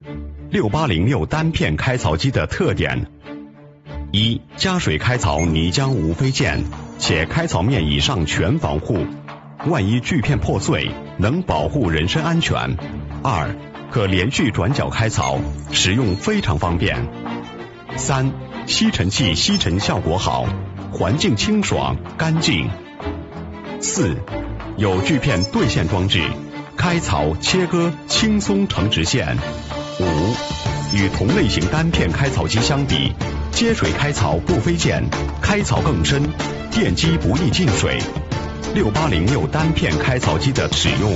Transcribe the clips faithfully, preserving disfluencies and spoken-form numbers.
六八零六单片开槽机的特点：一、加水开槽泥浆无飞溅，且开槽面以上全防护，万一锯片破碎，能保护人身安全。二、可连续转角开槽，使用非常方便。三、吸尘器吸尘效果好，环境清爽干净。四、有锯片对线装置，开槽切割轻松成直线。五、与同类型单片开槽机相比，接水开槽不飞溅，开槽更深，电机不易进水。六八零六单片开槽机的使用：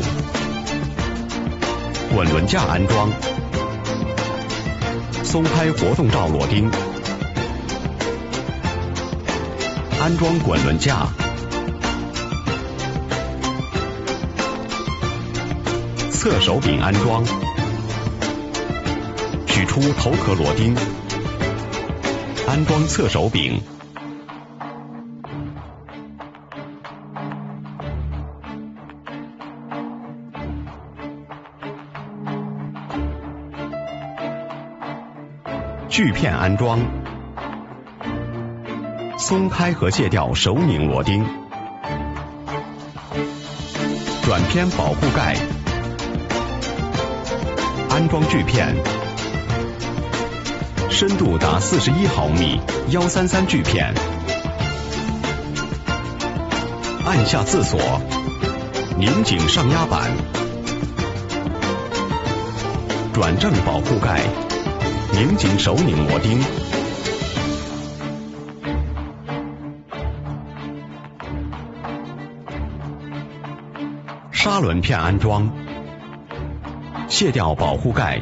滚轮架安装，松开活动罩螺钉，安装滚轮架，侧手柄安装，取出头壳螺钉，安装侧手柄。锯片安装，松开和卸掉手拧螺钉，转偏保护盖，安装锯片，深度达四十一毫米，一三三锯片，按下自锁，拧紧上压板，转正保护盖，拧紧手拧螺钉。砂轮片安装，卸掉保护盖，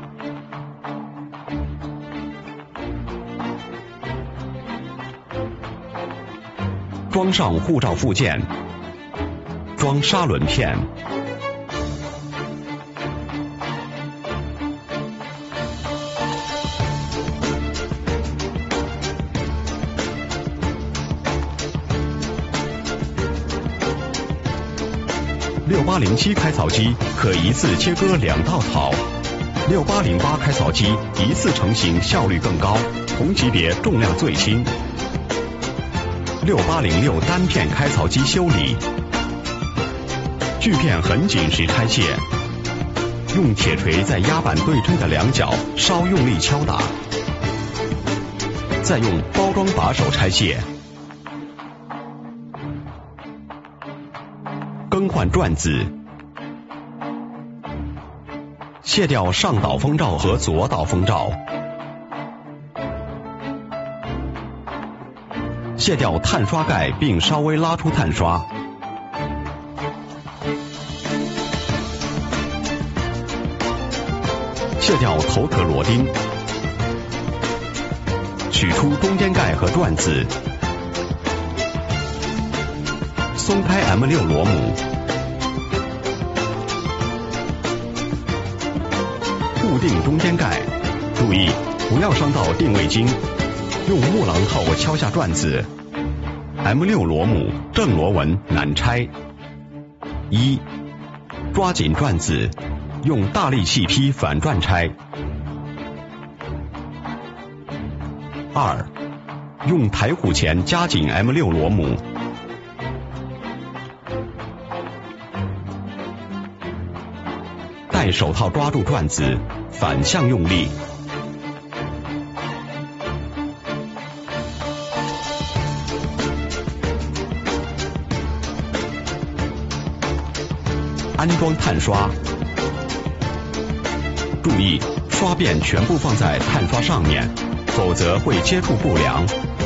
装上护罩附件，装砂轮片。六八零七开槽机可一次切割两道槽，六八零八开槽机一次成型效率更高，同级别重量最轻。六八零六单片开槽机修理：锯片很紧时拆卸，用铁锤在压板对称的两角稍用力敲打，再用包装把手拆卸。更换转子，卸掉上导风罩和左导风罩，卸掉碳刷盖并稍微拉出碳刷，卸掉头壳螺钉，取出中间盖和转子，松开 M 六 螺母，固定中间盖，注意不要伤到定位筋，用木榔头敲下转子。M 六 螺母正螺纹难拆。一、抓紧转子，用大力气劈反转拆。二、用抬虎钳夹紧 M 六 螺母。戴手套抓住转子，反向用力。安装碳刷，注意刷辫全部放在碳刷上面，否则会接触不良。